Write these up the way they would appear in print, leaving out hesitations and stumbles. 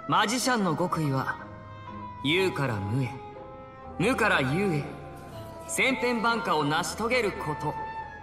マジシャンの極意は有から無へ、無から有へ、千変万化を成し遂げること。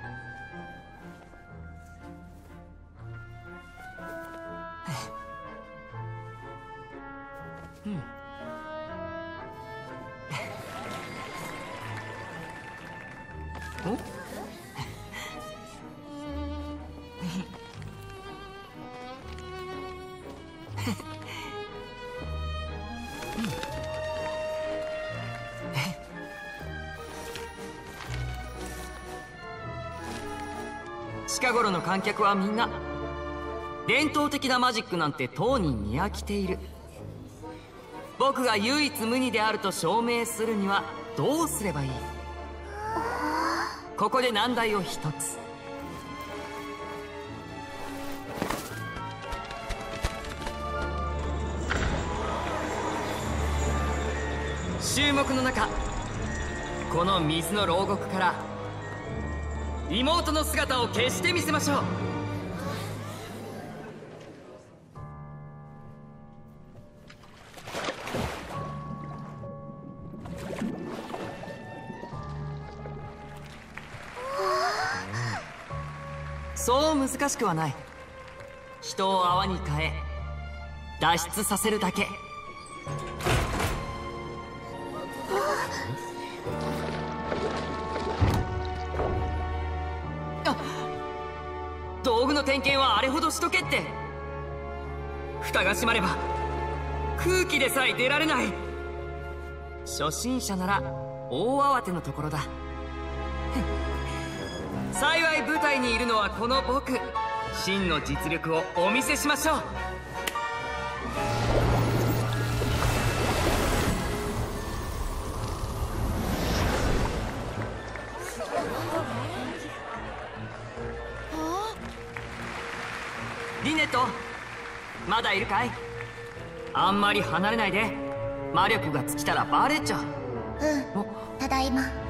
近頃の観客はみんな伝統的なマジックなんてとうに見飽きている。僕が唯一無二であると証明するにはどうすればいい？ここで難題を一つ。衆目の中、この水の牢獄から妹の姿を消してみせましょう。そう難しくはない。人を泡に変え脱出させるだけ。道具の点検はあれほどしとけって。蓋が閉まれば空気でさえ出られない。初心者なら大慌てのところだ。幸い舞台にいるのはこの僕。真の実力をお見せしましょう。リネット、まだいるかい？あんまり離れないで。魔力が尽きたらバレちゃう。 ただいま。